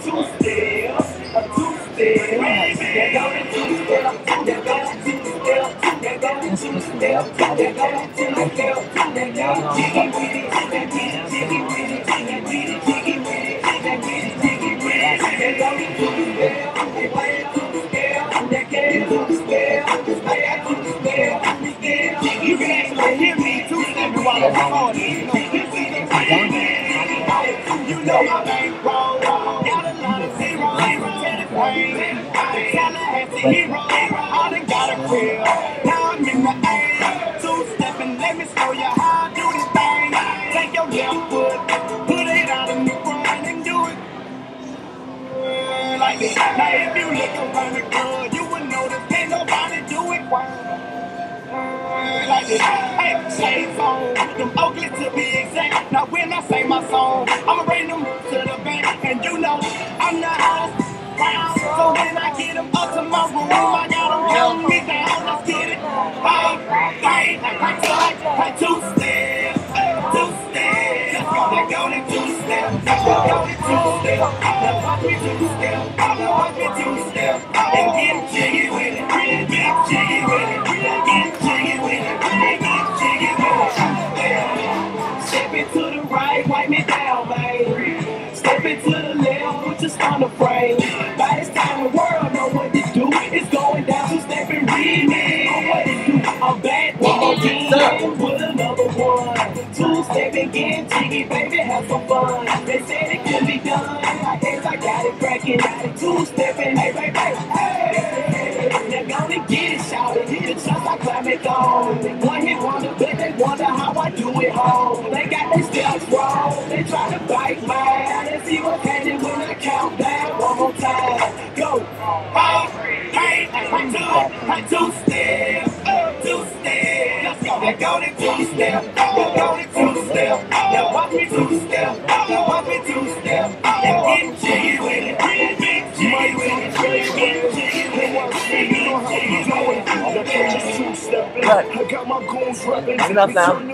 You can actually hear me two-stepping while I'm recording. You know my bankroll. Got a lot of zeros. Tennis brain. Tallahassee hero. I done got a crib. Now I'm in the A. Two-stepping, let me show you how I do this thing. Take your left foot, put it out in the front and do it like this. Now if you look around the club, you would notice can't nobody do it like this. Hey, shades on, them Oakley to be exact. Now when I say my song, I'ma bring them to the back, and you know I'm the house. So when I get them up to my room, I got them holding me down. Let's get it. Hey, two-step, two-step. Let's go to two-step. Let's go to two-step. Now watch me two-step. Watch me two-step. And get jiggy with it. Get jiggy with it. Get jiggy with it. Get jiggy with it. Step into the right, wipe me down, man. Step into the left, put your stomach frame. By this time the world know what to do. It's going down, two-step and read me. On what to do. I'm back one more time. Put another one. Two-step and get jiggy, baby, have some fun. They said it could be done. I guess I got it cracking. Two-stepping, hey, baby, hey. They're gonna get it, shout it. Hit the shots, I climb it on. One hit wonder, but they wonder how I do it home. They got their steps wrong. They try to bite mine. Let's see what's happening when I count down one more time. Go. Hey, two-step, two-step. Let's go. Let's go to two-step. Let's go to two-step. Now watch me two-step. Watch me two-step. And get jiggy with it. Get jiggy with it. Get jiggy with it. I got my goons rapping.